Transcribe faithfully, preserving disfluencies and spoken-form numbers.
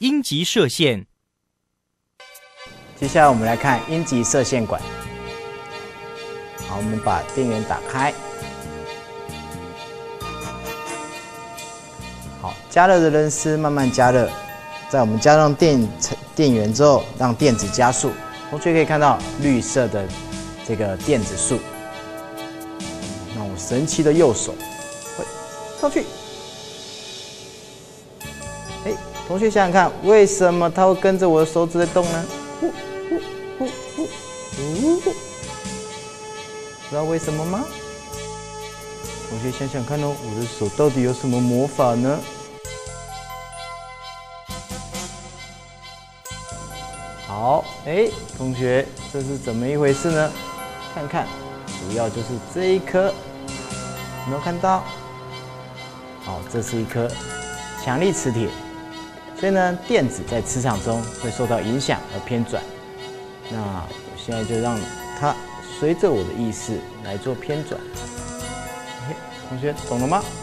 阴极射线。 接下来我们来看阴极射线管。好，我们把电源打开。好，加热的灯丝慢慢加热，在我们加上电电源之后，让电子加速。同学可以看到绿色的这个电子束。那我神奇的右手会上去。哎，同学想想看，为什么它会跟着我的手指在动呢？呼呼呼呼呼呼，知道为什么吗？同学想想看哦，我的手到底有什么魔法呢？好，哎，同学，这是怎么一回事呢？看看，主要就是这一颗，有没有看到？好，这是一颗强力磁铁，所以呢，电子在磁场中会受到影响而偏转。那我现在就让它随着我的意识来做偏转。同学懂了吗？